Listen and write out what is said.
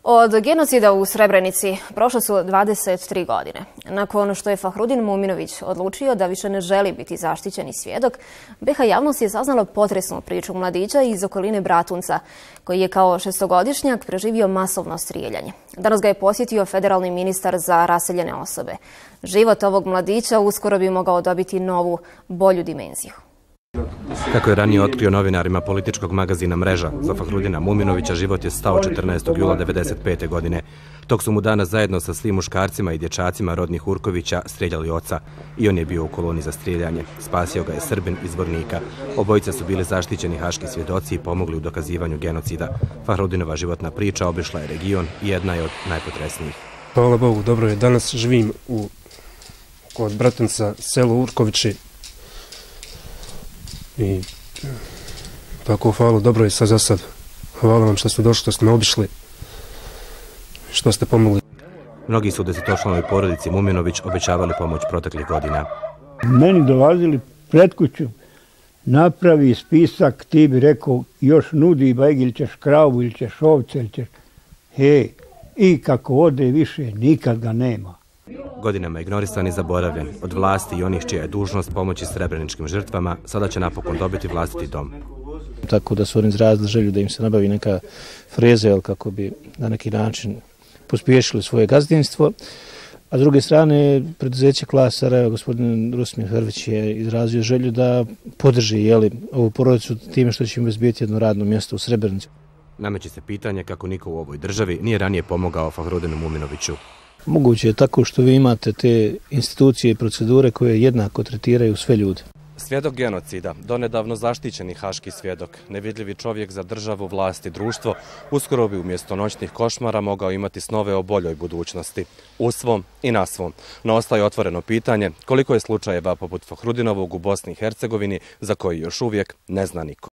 Od genocida u Srebrenici prošle su 23 godine. Nakon što je Fahrudin Muminović odlučio da više ne želi biti zaštićeni svjedok, BiH javnost je saznala potresnu priču mladića iz okoline Bratunca, koji je kao šestogodišnjak preživio masovno strijeljanje. Danas ga je posjetio federalni ministar za raseljene osobe. Život ovog mladića uskoro bi mogao dobiti novu, bolju dimenziju. Kako je ranije otkrio novinarima političkog magazina Mreža, za Fahrudina Muminovića život je stao 14. jula 1995. godine. Tog su mu danas zajedno sa svim muškarcima i dječacima rodnih Urkovića strijeljali oca. I on je bio u koloni za strijeljanje. Spasio ga je Srbin iz Vornika. Obojica su bili zaštićeni haški svjedoci i pomogli u dokazivanju genocida. Fahrudinova životna priča obišla je region i jedna je od najpotresnijih. Hvala Bogu, dobro je. Danas živim kod Bratunca, selo Urkovići. I tako, hvala, dobro je sad za sad. Hvala vam što ste došli, što ste me obišli, što ste pomogli. Mnogi su desetočlanoj porodici Muminović obećavali pomoć proteklih godina. Meni dolazili pred kuću, napravi spisak, ti bi rekao, još nudi bajg, ili ćeš kravu, ili ćeš ovce, ili ćeš... I kako ode više, nikad ga nema. Godinama ignorisan i zaboravljen od vlasti i onih čija je dužnost pomoći srebreničkim žrtvama, sada će napokon dobiti vlastiti dom. Tako da su oni izrazili želju da im se nabavi neka freza, kako bi na neki način pospješili svoje gazdinstvo. A s druge strane, preduzeće Klasa Sarajeva, gospodin Rusmir Hrvić, je izrazio želju da podrži ovu porodicu time što će im bezbijeti jedno radno mjesto u Srebrenici. Nameće se pitanje kako niko u ovoj državi nije ranije pomogao Fahrudinu Muminoviću. Moguće je tako što vi imate te institucije i procedure koje jednako tretiraju sve ljude. Svjedok genocida, donedavno zaštićeni haški svjedok, nevidljivi čovjek za državu, vlast i društvo, uskoro bi umjesto noćnih košmara mogao imati snove o boljoj budućnosti. U svom i na svom. No ostaje otvoreno pitanje koliko je slučajeva poput Fahrudinovog u Bosni i Hercegovini za koji još uvijek ne zna niko.